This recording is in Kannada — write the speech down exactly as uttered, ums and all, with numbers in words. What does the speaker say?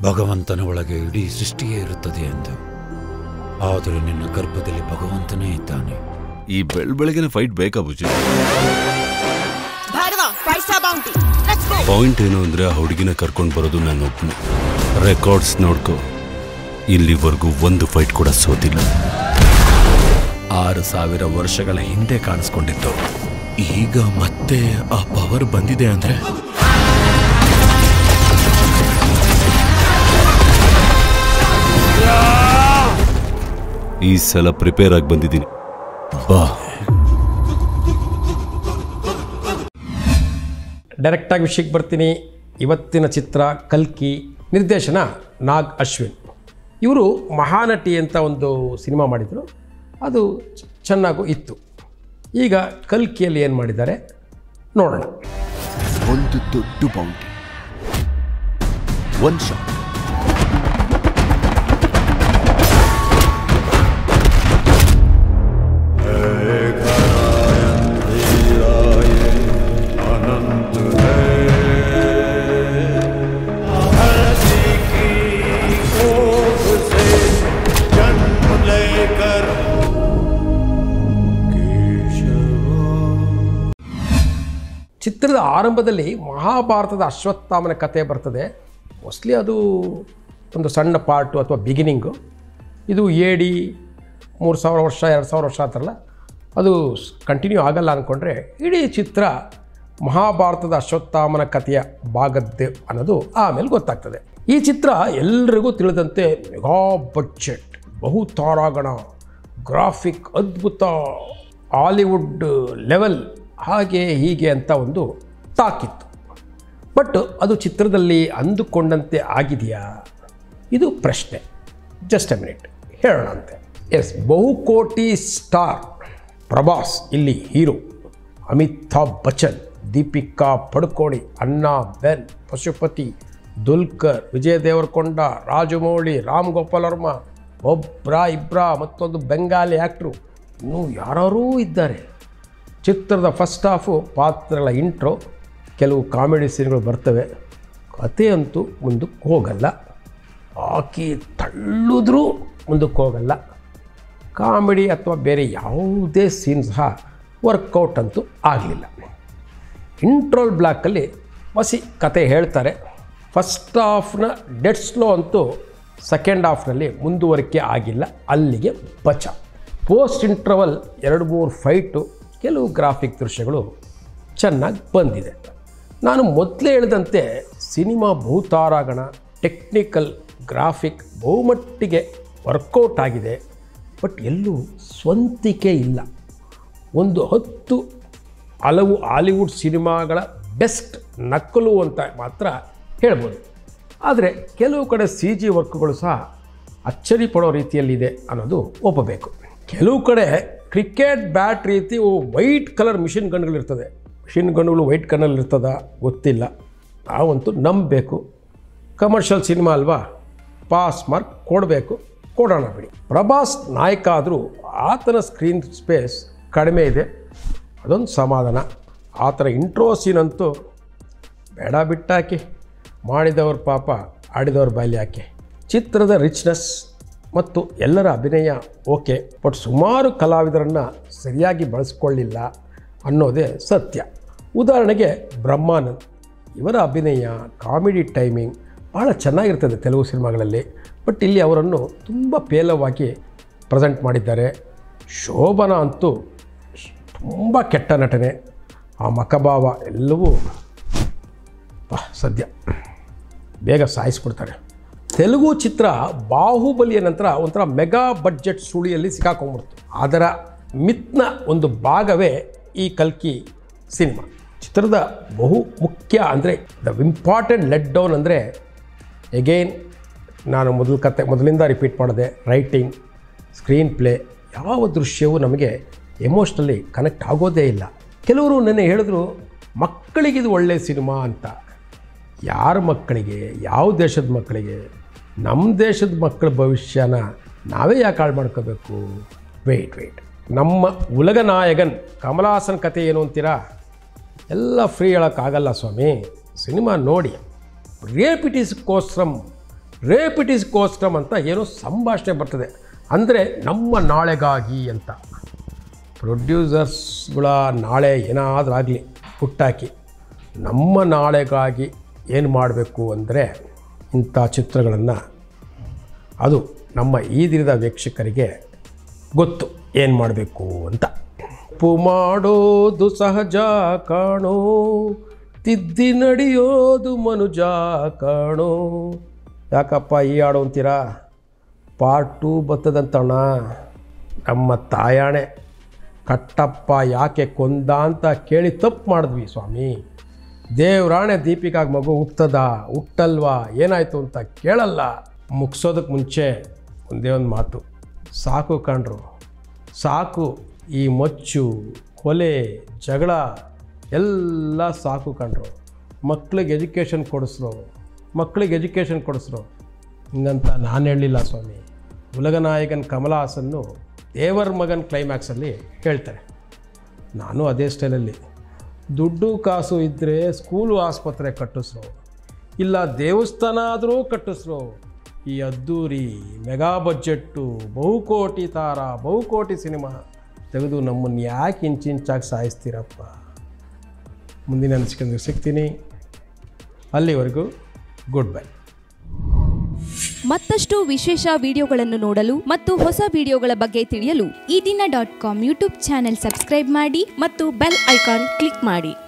ಭಗವಂತನ ಒಳಗೆ ಇಡೀ ಸೃಷ್ಟಿಯೇ ಇರುತ್ತದೆ ಎಂದು. ಆದರೆ ನಿನ್ನ ಗರ್ಭದಲ್ಲಿ ಭಗವಂತನೇ ಇದ್ದಾನೆ. ಈ ಬೆಳ್ ಬೆಳಗಿನ ಫೈಟ್ ಬೇಕಾ ಬುಜಿ? ಪಾಯಿಂಟ್ ಏನು ಅಂದ್ರೆ ಆ ಹುಡುಗಿನ ಕರ್ಕೊಂಡು ಬರೋದು ನಾನು ಒಬ್ಬನೇ. ರೆಕಾರ್ಡ್ಸ್ ನೋಡ್ಕೋ, ಇಲ್ಲಿವರೆಗೂ ಒಂದು ಫೈಟ್ ಕೂಡ ಸೋತಿಲ್ಲ. ಆರು ಸಾವಿರ ವರ್ಷಗಳ ಹಿಂದೆ ಕಾಣಿಸ್ಕೊಂಡಿತ್ತು. ಈಗ ಮತ್ತೆ ಆ ಪವರ್ ಬಂದಿದೆ ಅಂದ್ರೆ ಈ ಸಲ ಪ್ರಿಪೇರ್ ಆಗಿ ಬಂದಿದ್ದೀನಿ. ಬಾ. ಡೈರೆಕ್ಟಾಗಿ ವಿಷಯಕ್ಕೆ ಬರ್ತೀನಿ. ಇವತ್ತಿನ ಚಿತ್ರ ಕಲ್ಕಿ, ನಿರ್ದೇಶನ ನಾಗ್ ಅಶ್ವಿನ್. ಇವರು ಮಹಾನಟಿ ಅಂತ ಒಂದು ಸಿನಿಮಾ ಮಾಡಿದರು, ಅದು ಚೆನ್ನಾಗೂ ಇತ್ತು. ಈಗ ಕಲ್ಕಿಯಲ್ಲಿ ಏನು ಮಾಡಿದ್ದಾರೆ ನೋಡೋಣ. ಒಂದು ದೊಡ್ಡ ಬೌಂಟಿ, ಒಂದು ಶಾಟ್, ಚಿತ್ರದ ಆರಂಭದಲ್ಲಿ ಮಹಾಭಾರತದ ಅಶ್ವತ್ಥಾಮನ ಕಥೆ ಬರ್ತದೆ. ಮೋಸ್ಟ್ಲಿ ಅದು ಒಂದು ಸಣ್ಣ ಪಾರ್ಟು ಅಥವಾ ಬಿಗಿನಿಂಗು. ಇದು ಎ ಡಿ ಮೂರು ಸಾವಿರ ವರ್ಷ ಎರಡು ಸಾವಿರ ವರ್ಷ ಅಂತಾರಲ್ಲ, ಅದು ಕಂಟಿನ್ಯೂ ಆಗಲ್ಲ ಅಂದ್ಕೊಂಡ್ರೆ ಇಡೀ ಚಿತ್ರ ಮಹಾಭಾರತದ ಅಶ್ವತ್ಥಾಮನ ಕಥೆಯ ಭಾಗದ್ದೇ ಅನ್ನೋದು ಆಮೇಲೆ ಗೊತ್ತಾಗ್ತದೆ. ಈ ಚಿತ್ರ ಎಲ್ರಿಗೂ ತಿಳಿದಂತೆ ಮೆಗಾ ಬಡ್ಜೆಟ್, ಬಹು ತಾರಾಗಣ, ಗ್ರಾಫಿಕ್ ಅದ್ಭುತ, ಹಾಲಿವುಡ್ ಲೆವೆಲ್, ಹಾಗೆ ಹೀಗೆ ಅಂತ ಒಂದು ತಾಕಿತ್ತು. ಬಟ್ ಅದು ಚಿತ್ರದಲ್ಲಿ ಅಂದುಕೊಂಡಂತೆ ಆಗಿದೆಯಾ, ಇದು ಪ್ರಶ್ನೆ. ಜಸ್ಟ್ ಎ ಮಿನಿಟ್ ಹೇಳೋಣ ಅಂತೆ. ಎಸ್, ಬಹುಕೋಟಿ ಸ್ಟಾರ್ ಪ್ರಭಾಸ್ ಇಲ್ಲಿ ಹೀರೋ, ಅಮಿತಾಬ್ ಬಚ್ಚನ್, ದೀಪಿಕಾ ಪಡುಕೋಣಿ, ಅನ್ನಾ ಬೆನ್, ಪಶುಪತಿ, ದುಲ್ಕರ್, ವಿಜಯ್ ದೇವರಕೊಂಡ, ರಾಜಮೌಳಿ, ರಾಮ್ ಗೋಪಾಲ್ ವರ್ಮ, ಒಬ್ರಾ ಇಬ್ರಾ, ಮತ್ತೊಂದು ಬೆಂಗಾಲಿ ಆ್ಯಕ್ಟ್ರು, ಇನ್ನೂ ಯಾರೂ ಇದ್ದಾರೆ. ಚಿತ್ರದ ಫಸ್ಟ್ ಹಾಫು ಪಾತ್ರಗಳ ಇಂಟ್ರೋ, ಕೆಲವು ಕಾಮಿಡಿ ಸೀನ್ಗಳು ಬರ್ತವೆ. ಕತೆ ಅಂತೂ ಮುಂದಕ್ಕೆ ಹೋಗಲ್ಲ, ಹಾಕಿ ತಳ್ಳಿದ್ರೂ ಮುಂದಕ್ಕೆ ಹೋಗಲ್ಲ. ಕಾಮಿಡಿ ಅಥವಾ ಬೇರೆ ಯಾವುದೇ ಸೀನ್ ಸಹ ವರ್ಕೌಟ್ ಅಂತೂ ಆಗಲಿಲ್ಲ. ಇಂಟ್ರೋಲ್ ಬ್ಲಾಕಲ್ಲಿ ಹೊಸಿ ಕತೆ ಹೇಳ್ತಾರೆ. ಫಸ್ಟ್ ಹಾಫ್ನ ಡೆಡ್ ಸ್ಲೋ ಅಂತೂ ಸೆಕೆಂಡ್ ಹಾಫ್ನಲ್ಲಿ ಮುಂದುವರಿಕೆ ಆಗಿಲ್ಲ, ಅಲ್ಲಿಗೆ ಬಚ. ಪೋಸ್ಟ್ ಇಂಟರ್ವಲ್ ಎರಡು ಮೂರು ಫೈಟು, ಕೆಲವು ಗ್ರಾಫಿಕ್ ದೃಶ್ಯಗಳು ಚೆನ್ನಾಗಿ ಬಂದಿದೆ. ನಾನು ಮೊದಲೇ ಹೇಳಿದಂತೆ ಸಿನಿಮಾ ಬಹುತಾರಾಗಣ, ಟೆಕ್ನಿಕಲ್, ಗ್ರಾಫಿಕ್ ಬಹುಮಟ್ಟಿಗೆ ವರ್ಕೌಟ್ ಆಗಿದೆ. ಬಟ್ ಎಲ್ಲೂ ಸ್ವಂತಿಕೆ ಇಲ್ಲ. ಒಂದು ಹತ್ತು ಹಲವು ಹಾಲಿವುಡ್ ಸಿನಿಮಾಗಳ ಬೆಸ್ಟ್ ನಕಲು ಅಂತ ಮಾತ್ರ ಹೇಳ್ಬೋದು. ಆದರೆ ಕೆಲವು ಕಡೆ ಸಿ ಜಿ ವರ್ಕ್ಗಳು ಸಹ ಅಚ್ಚರಿ ಪಡೋ ರೀತಿಯಲ್ಲಿದೆ ಅನ್ನೋದು ಒಪ್ಪಬೇಕು. ಕೆಲವು ಕಡೆ ಕ್ರಿಕೆಟ್ ಬ್ಯಾಟ್ ರೀತಿ ವೈಟ್ ಕಲರ್ ಮಿಷಿನ್ ಗನ್ಗಳಿರ್ತದೆ. ಮಿಷಿನ್ ಗನ್ಗಳು ವೈಟ್ ಕಲರ್ ಇರ್ತದ ಗೊತ್ತಿಲ್ಲ, ನಾವಂತೂ ನಂಬಬೇಕು. ಕಮರ್ಷಿಯಲ್ ಸಿನಿಮಾ ಅಲ್ವಾ, ಪಾಸ್ ಮಾರ್ಕ್ ಕೊಡಬೇಕು, ಕೊಡೋಣ ಬಿಡಿ. ಪ್ರಭಾಸ್ ನಾಯಕ ಆದರೂ ಆತನ ಸ್ಕ್ರೀನ್ ಸ್ಪೇಸ್ ಕಡಿಮೆ ಇದೆ, ಅದೊಂದು ಸಮಾಧಾನ. ಆತನ ಇಂಟ್ರೋ ಸೀನಂತೂ ಬೇಡ ಬಿಟ್ಟಾಕಿ, ಮಾಡಿದವ್ರ ಪಾಪ ಆಡಿದವ್ರ ಬಾಯಲ್ಲಿ ಹಾಕಿ. ಚಿತ್ರದ ರಿಚ್ನೆಸ್ ಮತ್ತು ಎಲ್ಲರ ಅಭಿನಯ ಓಕೆ, ಬಟ್ ಸುಮಾರು ಕಲಾವಿದರನ್ನು ಸರಿಯಾಗಿ ಬಳಸ್ಕೊಳ್ಳಿಲ್ಲ ಅನ್ನೋದೇ ಸತ್ಯ. ಉದಾಹರಣೆಗೆ ಬ್ರಹ್ಮಾನಂದ್, ಇವರ ಅಭಿನಯ, ಕಾಮಿಡಿ ಟೈಮಿಂಗ್ ಭಾಳ ಚೆನ್ನಾಗಿರ್ತದೆ ತೆಲುಗು ಸಿನಿಮಾಗಳಲ್ಲಿ. ಬಟ್ ಇಲ್ಲಿ ಅವರನ್ನು ತುಂಬ ಪೇಲವಾಗಿ ಪ್ರೆಸೆಂಟ್ ಮಾಡಿದ್ದಾರೆ. ಶೋಭನಾ ಅಂತೂ ತುಂಬ ಕೆಟ್ಟ ನಟನೆ, ಆ ಮಖಭಾವ ಎಲ್ಲವೂ ಸದ್ಯ ಬೇಗ ಸಾಯಿಸ್ಬಿಡ್ತಾರೆ. ತೆಲುಗು ಚಿತ್ರ ಬಾಹುಬಲಿಯ ನಂತರ ಒಂಥರ ಮೆಗಾ ಬಡ್ಜೆಟ್ ಸುಳಿಯಲ್ಲಿ ಸಿಕ್ಕಾಕೊಂಡ್ಬಿಡ್ತು. ಅದರ ಮಿತ್ನ ಒಂದು ಭಾಗವೇ ಈ ಕಲ್ಕಿ ಸಿನಿಮಾ. ಚಿತ್ರದ ಬಹು ಮುಖ್ಯ ಅಂದರೆ ದ ಇಂಪಾರ್ಟೆಂಟ್ ಲೆಟ್ ಡೌನ್ ಅಂದರೆ ಎಗೈನ್ ನಾನು ಮೊದಲು ಕತೆ ಮೊದಲಿಂದ ರಿಪೀಟ್ ಮಾಡಿದೆ, ರೈಟಿಂಗ್, ಸ್ಕ್ರೀನ್ ಪ್ಲೇ, ಯಾವ ದೃಶ್ಯವೂ ನಮಗೆ ಎಮೋಷ್ನಲಿ ಕನೆಕ್ಟ್ ಆಗೋದೇ ಇಲ್ಲ. ಕೆಲವರು ನೆನ್ನೆ ಹೇಳಿದ್ರು ಮಕ್ಕಳಿಗಿದು ಒಳ್ಳೆಯ ಸಿನಿಮಾ ಅಂತ. ಯಾರ ಮಕ್ಕಳಿಗೆ, ಯಾವ ದೇಶದ ಮಕ್ಕಳಿಗೆ? ನಮ್ಮ ದೇಶದ ಮಕ್ಕಳ ಭವಿಷ್ಯನ ನಾವೇ ಯಾಕೆ ಹಾಳು ಮಾಡ್ಕೋಬೇಕು? ವೆಯ್ಟ್ ವೆಯ್ಟ್ ನಮ್ಮ ಉಲಗ ನಾಯಕನ್ ಕಮಲಾಸನ್ ಕತೆ ಏನು ಅಂತೀರಾ? ಎಲ್ಲ ಫ್ರೀ ಹೇಳೋಕ್ಕಾಗಲ್ಲ ಸ್ವಾಮಿ. ಸಿನಿಮಾ ನೋಡಿ, rape it is costume rape it is costume ಅಂತ ಏನೋ ಸಂಭಾಷಣೆ ಬರ್ತದೆ. ಅಂದರೆ ನಮ್ಮ ನಾಳೆಗಾಗಿ ಅಂತ. ಪ್ರೊಡ್ಯೂಸರ್ಸ್ಗಳ ನಾಳೆ ಏನಾದರೂ ಆಗಲಿ ಹುಟ್ಟಾಕಿ ನಮ್ಮ ನಾಳೆಗಾಗಿ ಏನು ಮಾಡಬೇಕು ಅಂದರೆ ಇಂಥ ಚಿತ್ರಗಳನ್ನು ಅದು ನಮ್ಮ ಈ ದಿನದ ವೀಕ್ಷಕರಿಗೆ ಗೊತ್ತು ಏನು ಮಾಡಬೇಕು ಅಂತ. ತಪ್ಪು ಮಾಡೋದು ಸಹಜ ಕಾಣೋ, ತಿದ್ದಿ ನಡೆಯೋದು ಮನುಜ ಕಾಣೋ. ಯಾಕಪ್ಪ ಈ ಹಾಡು ಅಂತೀರಾ? ಪಾರ್ಟ್ ಟೂ ಬರ್ತದಂತಣ್ಣ. ನಮ್ಮ ತಾಯಾಣೆ ಕಟ್ಟಪ್ಪ ಯಾಕೆ ಕೊಂದ ಅಂತ ಕೇಳಿ ತಪ್ಪು ಮಾಡಿದ್ವಿ ಸ್ವಾಮಿ. ದೇವ್ರಾಣೆ ದೀಪಿಕಾಗ ಮಗು ಹುಟ್ಟದ ಹುಟ್ಟಲ್ವಾ ಏನಾಯಿತು ಅಂತ ಕೇಳಲ್ಲ. ಮುಗಿಸೋದಕ್ಕೆ ಮುಂಚೆ ಒಂದೇ ಒಂದು ಮಾತು, ಸಾಕು ಕಣ್ರು ಸಾಕು. ಈ ಮಚ್ಚು ಕೊಲೆ ಜಗಳ ಎಲ್ಲ ಸಾಕು ಕಣ್ರು. ಮಕ್ಳಿಗೆ ಎಜುಕೇಷನ್ ಕೊಡಿಸ್ರು ಮಕ್ಳಿಗೆ ಎಜುಕೇಷನ್ ಕೊಡಿಸ್ರು ಹಿಂಗಂತ ನಾನು ಹೇಳಲಿಲ್ಲ ಸ್ವಾಮಿ. ಉಲಗನಾಯಕನ್ ಕಮಲ್ ಹಾಸನ್ನು ದೇವರ ಮಗನ್ ಕ್ಲೈಮ್ಯಾಕ್ಸಲ್ಲಿ ಹೇಳ್ತಾರೆ. ನಾನು ಅದೇ ಸ್ಟೈಲಲ್ಲಿ ದುಡ್ಡು ಕಾಸು ಇದ್ದರೆ ಸ್ಕೂಲು ಆಸ್ಪತ್ರೆ ಕಟ್ಟಿಸ್ರು, ಇಲ್ಲ ದೇವಸ್ಥಾನ ಆದರೂ ಕಟ್ಟಿಸ್ರು. ಈ ಅದ್ದೂರಿ ಮೆಗಾ ಬಜೆಟ್ಟು ಬಹುಕೋಟಿ ತಾರ ಬಹುಕೋಟಿ ಸಿನಿಮಾ ತೆಗೆದು ನಮ್ಮನ್ನು ಯಾಕೆ ಇಂಚಿಂಚಾಗಿ ಸಾಯಿಸ್ತೀರಪ್ಪ. ಮುಂದಿನ ಅನಿಸಿಕೆಂದು ಸಿಗ್ತೀನಿ. ಅಲ್ಲಿವರೆಗೂ ಗುಡ್ ಬೈ. ಮತ್ತಷ್ಟು ವಿಶೇಷ ವಿಡಿಯೋಗಳನ್ನು ನೋಡಲು ಮತ್ತು ಹೊಸ ವಿಡಿಯೋಗಳ ಬಗ್ಗೆ ತಿಳಿಯಲು Eedina dot com YouTube channel subscribe ಮಾಡಿ ಮತ್ತು ಬೆಲ್ ಐಕಾನ್ ಕ್ಲಿಕ್ ಮಾಡಿ.